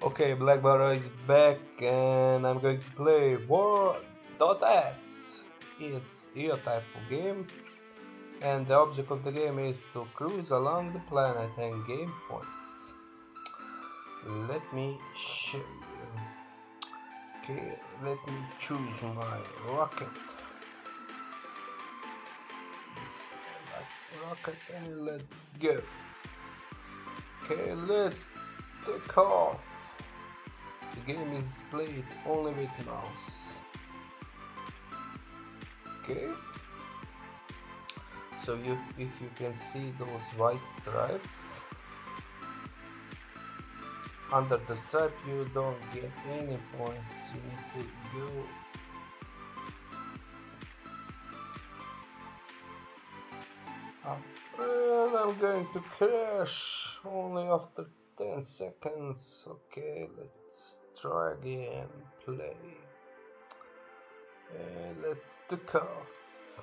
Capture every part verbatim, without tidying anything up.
Okay, Black Barrow is back and I'm going to play War.X. It's a type of game and the object of the game is to cruise along the planet and gain points. Let me show you. Okay, let me choose my rocket. This rocket and let's go. Okay, let's take off. The game is played only with mouse. Okay. So you, if you can see those white stripes, under the stripe you don't get any points. You need to go. Uh, well, I'm going to crash only after ten seconds. Okay, let's try again. Play. And let's take off.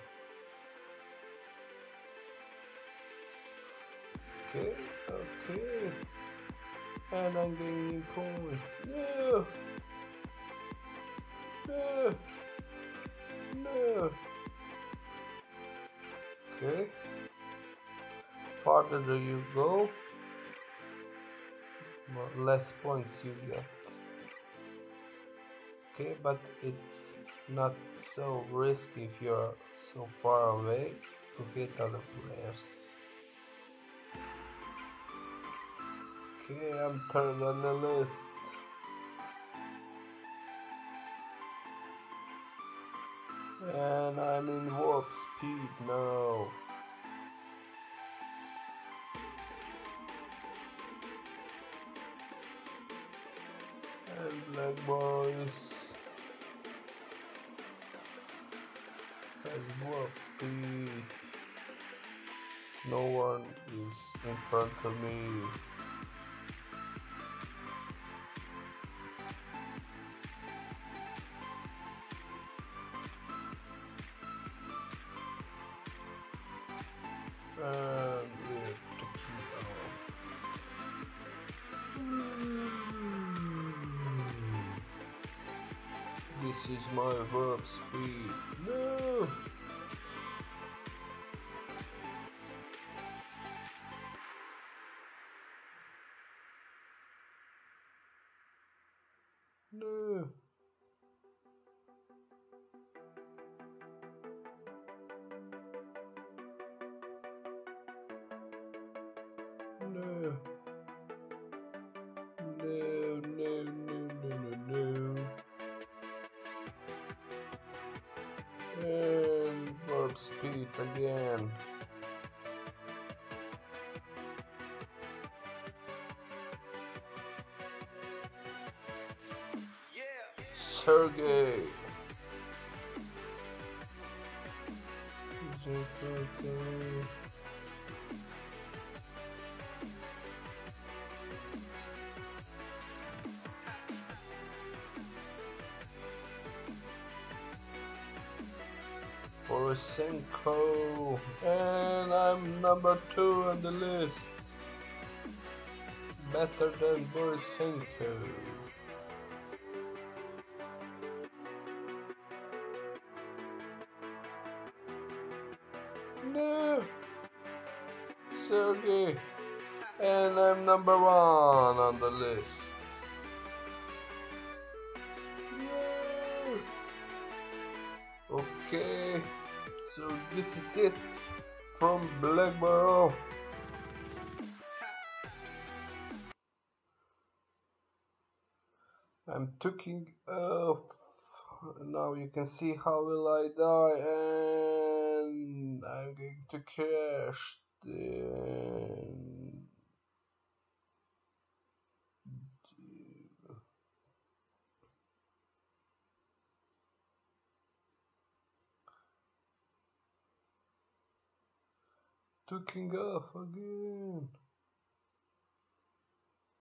Okay, okay. And I'm gaining points. No! No! No! Okay. Farther do you go, less points you get. Okay, but it's not so risky if you're so far away to hit other players. Okay, I'm third on the list. And I'm in warp speed now. And Black Boys has warp speed. No one is in front of me. And we're taking off. This is my warp speed. No! No! No! No, no, no, no, no, no. And warp speed again. Yeah. Sergey. Poroshenko, and I'm number two on the list. Better than Poroshenko. No, Sergey, and I'm number one on the list. No. Okay. So this is it from Black Barrow. I'm taking off. Now you can see how will I die, and I'm going to crash. Then taking off again.